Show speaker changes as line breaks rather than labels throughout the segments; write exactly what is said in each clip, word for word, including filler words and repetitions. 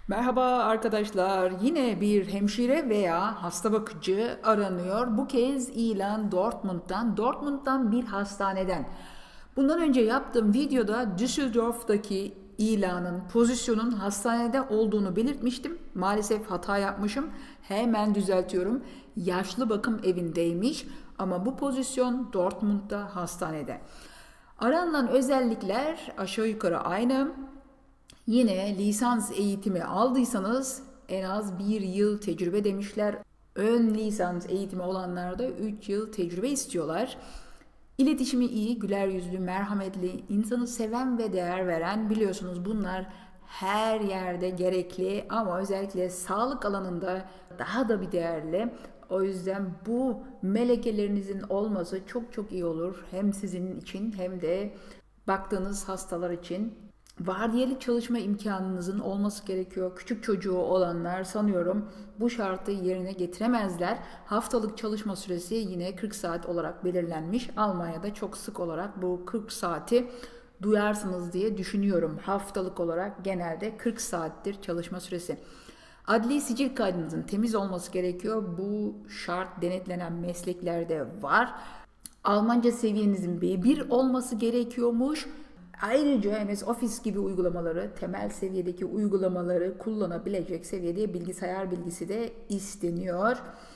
Merhaba arkadaşlar. Yine bir hemşire veya hasta bakıcı aranıyor. Bu kez ilan Dortmund'dan, Dortmund'dan bir hastaneden. Bundan önce yaptığım videoda Düsseldorf'taki ilanın, pozisyonun hastanede olduğunu belirtmiştim. Maalesef hata yapmışım. Hemen düzeltiyorum. Yaşlı bakım evindeymiş ama bu pozisyon Dortmund'da hastanede. Aranılan özellikler aşağı yukarı aynı. Yine lisans eğitimi aldıysanız en az bir yıl tecrübe demişler. Ön lisans eğitimi olanlarda üç yıl tecrübe istiyorlar. İletişimi iyi, güler yüzlü, merhametli, insanı seven ve değer veren, biliyorsunuz bunlar her yerde gerekli ama özellikle sağlık alanında daha da bir değerli. O yüzden bu melekelerinizin olması çok çok iyi olur. Hem sizin için hem de baktığınız hastalar için. Vardiyalı çalışma imkanınızın olması gerekiyor. Küçük çocuğu olanlar sanıyorum bu şartı yerine getiremezler. Haftalık çalışma süresi yine kırk saat olarak belirlenmiş. Almanya'da çok sık olarak bu kırk saati duyarsınız diye düşünüyorum. Haftalık olarak genelde kırk saattir çalışma süresi. Adli sicil kaydınızın temiz olması gerekiyor. Bu şart denetlenen mesleklerde var. Almanca seviyenizin B bir olması gerekiyormuş. Ayrıca M S Office gibi uygulamaları, temel seviyedeki uygulamaları kullanabilecek seviyede bilgisayar bilgisi de isteniyor.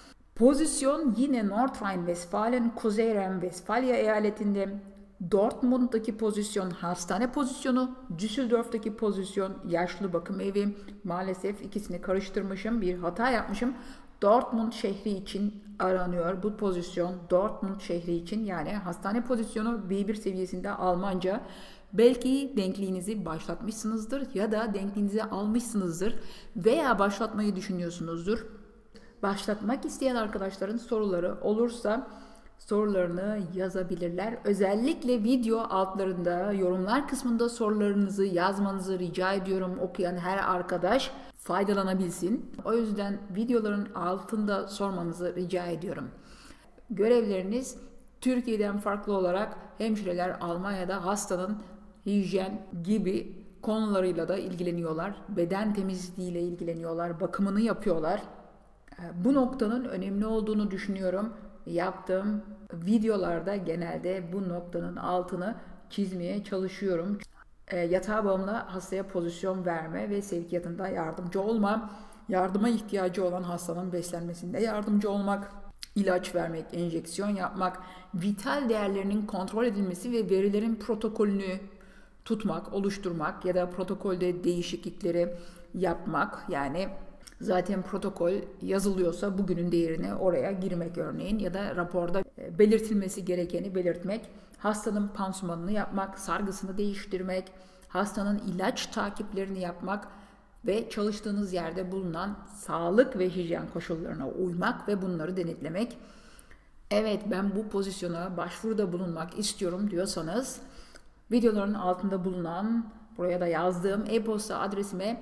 Pozisyon yine Nordrhein-Westfalen, Kuzey Ren-Westfalia eyaletinde. Dortmund'daki pozisyon hastane pozisyonu, Düsseldorf'taki pozisyon yaşlı bakım evi. Maalesef ikisini karıştırmışım, bir hata yapmışım. Dortmund şehri için aranıyor bu pozisyon. Dortmund şehri için, yani hastane pozisyonu B bir seviyesinde Almanca. Belki denkliğinizi başlatmışsınızdır ya da denkliğinizi almışsınızdır veya başlatmayı düşünüyorsunuzdur. Başlatmak isteyen arkadaşların soruları olursa sorularını yazabilirler. Özellikle video altlarında, yorumlar kısmında sorularınızı yazmanızı rica ediyorum. Okuyan her arkadaş faydalanabilsin. O yüzden videoların altında sormanızı rica ediyorum. Görevleriniz Türkiye'den farklı olarak hemşireler Almanya'da hastanın hijyen gibi konularıyla da ilgileniyorlar. Beden temizliğiyle ilgileniyorlar, bakımını yapıyorlar. Bu noktanın önemli olduğunu düşünüyorum. Yaptığım videolarda genelde bu noktanın altını çizmeye çalışıyorum. E, yatağa bağımlı hastaya pozisyon verme ve sevkiyatında yardımcı olma, yardıma ihtiyacı olan hastanın beslenmesinde yardımcı olmak, ilaç vermek, enjeksiyon yapmak, vital değerlerinin kontrol edilmesi ve verilerin protokolünü tutmak, oluşturmak ya da protokolde değişiklikleri yapmak, yani zaten protokol yazılıyorsa bugünün değerini oraya girmek örneğin ya da raporda belirtilmesi gerekeni belirtmek, hastanın pansumanını yapmak, sargısını değiştirmek, hastanın ilaç takiplerini yapmak ve çalıştığınız yerde bulunan sağlık ve hijyen koşullarına uymak ve bunları denetlemek. Evet, ben bu pozisyona başvuruda bulunmak istiyorum diyorsanız videoların altında bulunan, buraya da yazdığım e-posta adresime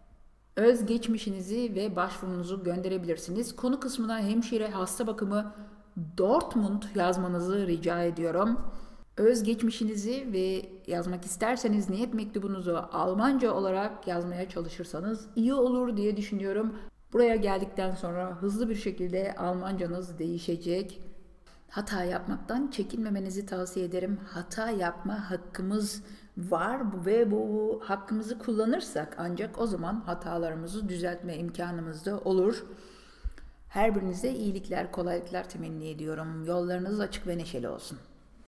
özgeçmişinizi ve başvurunuzu gönderebilirsiniz. Konu kısmına hemşire hasta bakımı Dortmund yazmanızı rica ediyorum. Özgeçmişinizi ve yazmak isterseniz niyet mektubunuzu Almanca olarak yazmaya çalışırsanız iyi olur diye düşünüyorum. Buraya geldikten sonra hızlı bir şekilde Almancanız değişecek. Hata yapmaktan çekinmemenizi tavsiye ederim. Hata yapma hakkımız var ve bu hakkımızı kullanırsak ancak o zaman hatalarımızı düzeltme imkanımız da olur. Her birinize iyilikler, kolaylıklar temenni ediyorum. Yollarınız açık ve neşeli olsun.